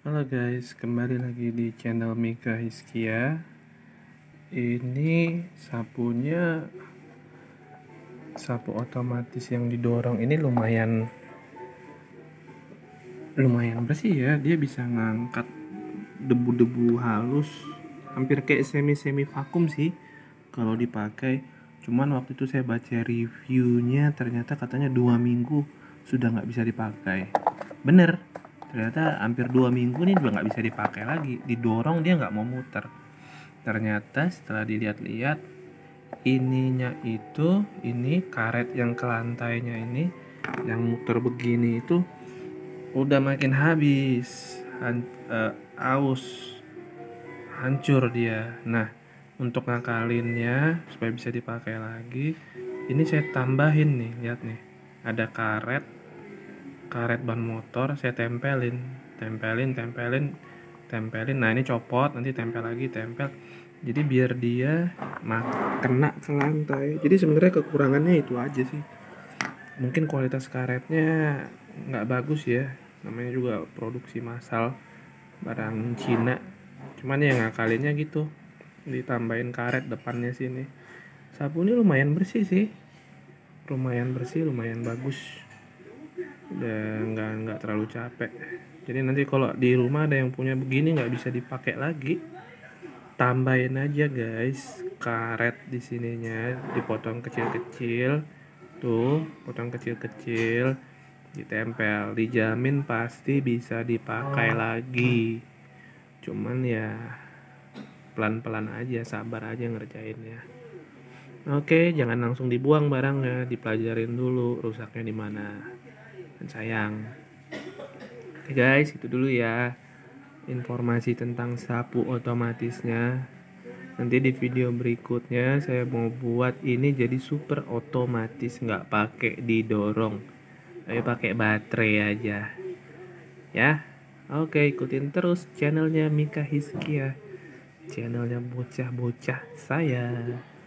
Halo guys, kembali lagi di channel Mika Hiskia. Ini sapu otomatis yang didorong ini lumayan bersih ya. Dia bisa ngangkat debu-debu halus, hampir kayak semi vakum sih kalau dipakai. Cuman waktu itu saya baca reviewnya, ternyata katanya 2 minggu sudah nggak bisa dipakai. Bener, ternyata hampir 2 minggu nih udah nggak bisa dipakai lagi. Didorong dia nggak mau muter. Ternyata setelah dilihat-lihat, ini karet yang ke lantainya ini yang muter begini itu udah makin habis, aus, hancur dia. Nah, untuk ngakalinnya supaya bisa dipakai lagi, ini saya tambahin nih, lihat nih, ada karet karet ban motor, saya tempelin. Nah, ini copot, nanti tempel lagi, jadi biar dia kena ke lantai. Jadi sebenarnya kekurangannya itu aja sih, mungkin kualitas karetnya nggak bagus ya, namanya juga produksi massal barang Cina. Cuman ya ngakalinnya gitu, ditambahin karet depannya sini. Sapu ini lumayan bersih sih, lumayan bagus, udah nggak terlalu capek. Jadi nanti kalau di rumah ada yang punya begini nggak bisa dipakai lagi, tambahin aja guys karet di sininya, dipotong kecil-kecil, tuh potong kecil-kecil, ditempel, dijamin pasti bisa dipakai lagi. Cuman ya pelan-pelan aja, sabar aja ngerjainnya. Oke, jangan langsung dibuang barangnya, dipelajarin dulu rusaknya di mana. Dan sayang. Oke guys, itu dulu ya informasi tentang sapu otomatisnya. Nanti di video berikutnya saya mau buat ini jadi super otomatis, nggak pakai didorong, tapi pakai baterai aja. Ya, oke, ikutin terus channelnya Mika Hiskia, channelnya bocah-bocah saya.